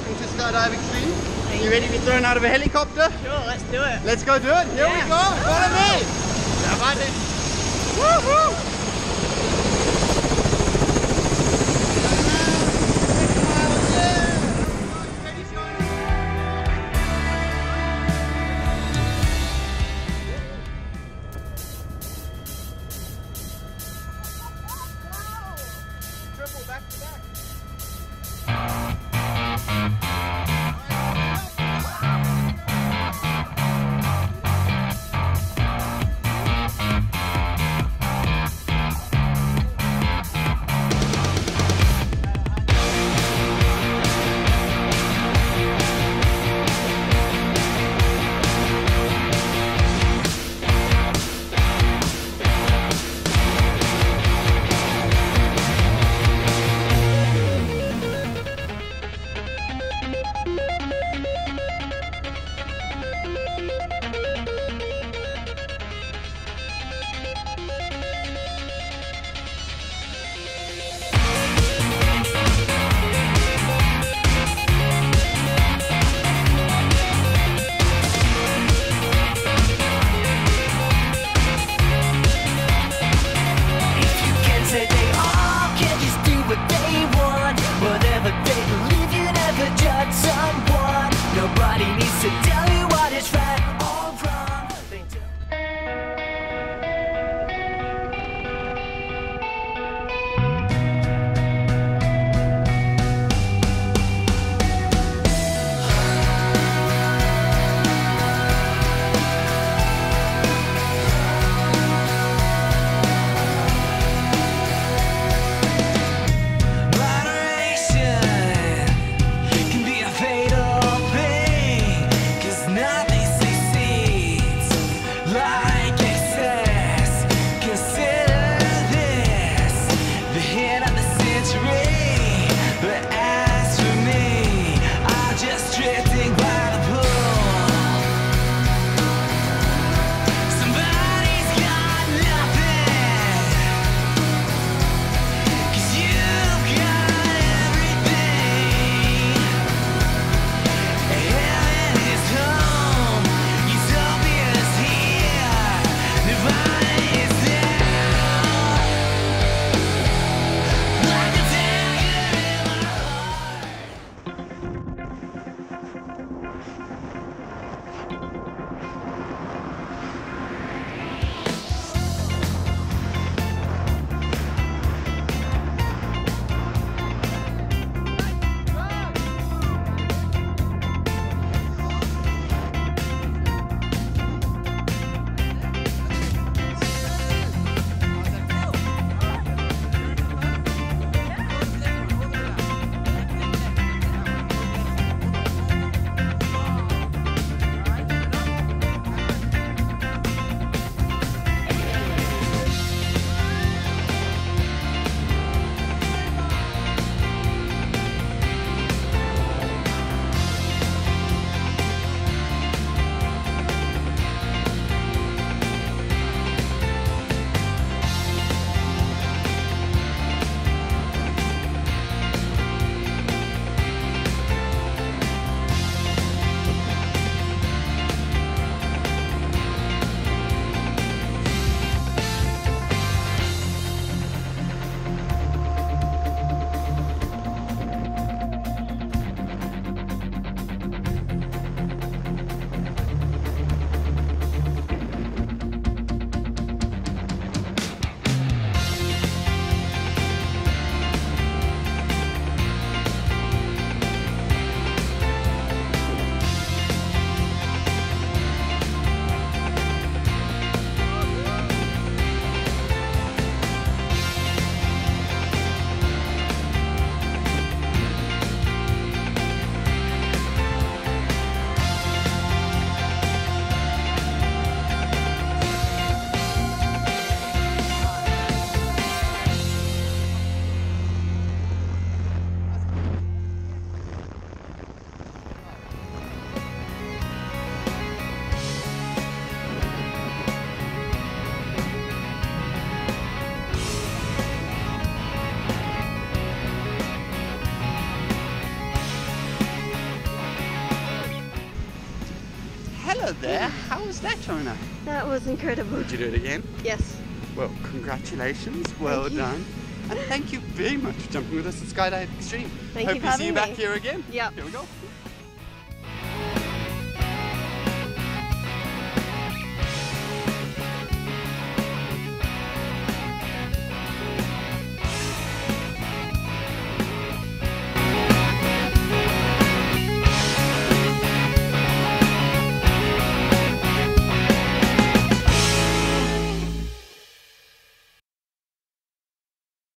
welcome to Skydive Xdream. Are you ready to be thrown out of a helicopter? Sure, let's do it. Let's go do it. Here we go. Follow me. Woo-hoo. Back to back. hello there. How was that, Shona? That was incredible. Did you do it again? Yes. Well, congratulations. Well done. And thank you very much for jumping with us at Skydive Xdream. Thank Hope you for to see having you back me. here again. Yep. Here we go.